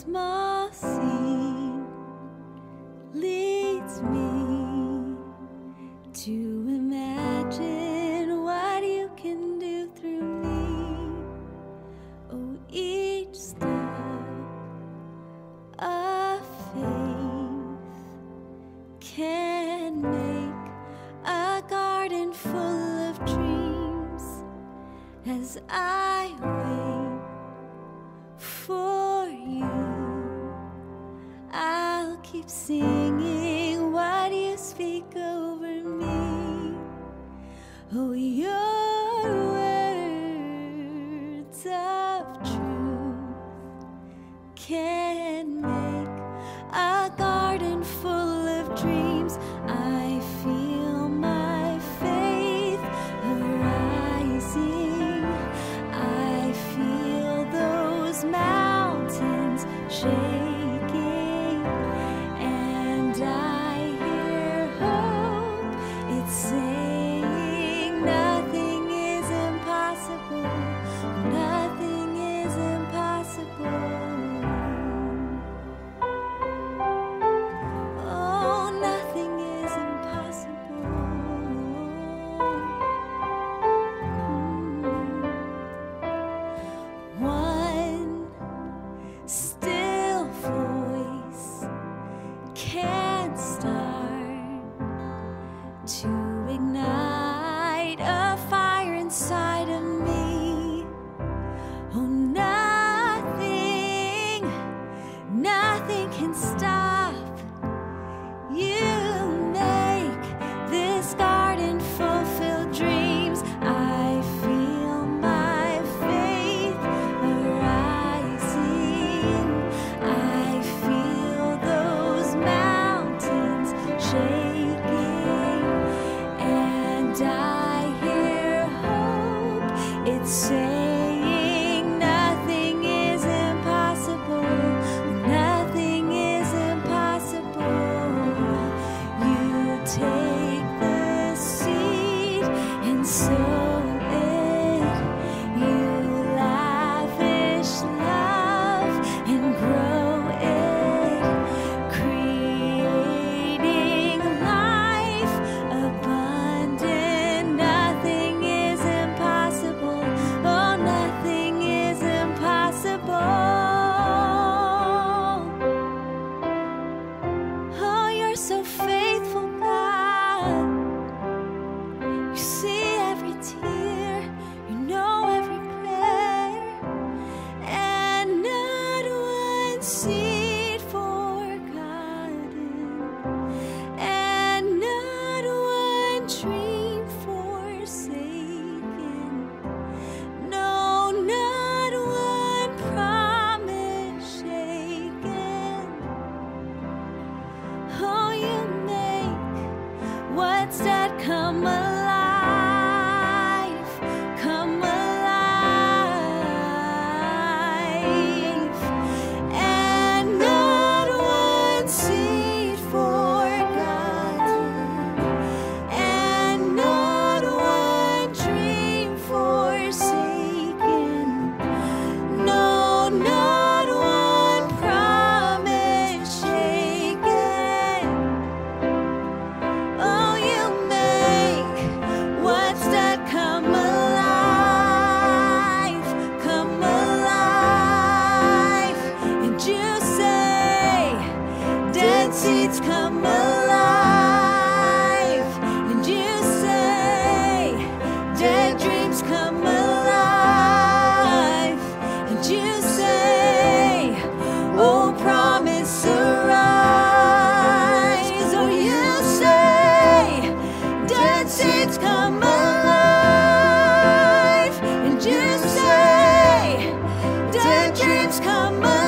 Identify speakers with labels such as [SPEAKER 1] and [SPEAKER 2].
[SPEAKER 1] small thing leads me to imagine what you can do through me. Oh, each step of faith can make a garden full of dreams. As I wait for you, I'll keep singing what you speak over me. Oh, your words of truth can make a garden full of dreams. I feel my faith arising. I feel those mountains shaking, and I hear hope. It's saying nothing is impossible. Nothing is impossible. Oh, nothing is impossible. One still voice can start to ignite a fire inside of me. Oh, nothing can stop. You make this garden fulfill dreams. I feel my faith arising. I feel those mountains shaking, and I hear hope. It's saying nothing is impossible. Nothing is impossible. You take the seed and sow it. You lavish love and grow it, creating life abundant. Nothing is impossible. Oh, nothing is impossible. Oh, you're so faithful, God. You see every tear, you know every prayer, and not one seed forgotten, and not one dream forsaken. No, not one promise shaken. Oh, you make what's dead come alive, come alive, and not one seed forgotten, and not one dream forsaken. No, not one promise shaken. Oh, you make what's dead come alive, come alive. And you say dead seeds come alive, and you say dead dreams come alive, and you say, oh, promise arise. Oh, you say dead seeds come alive, and you say dead dreams come alive.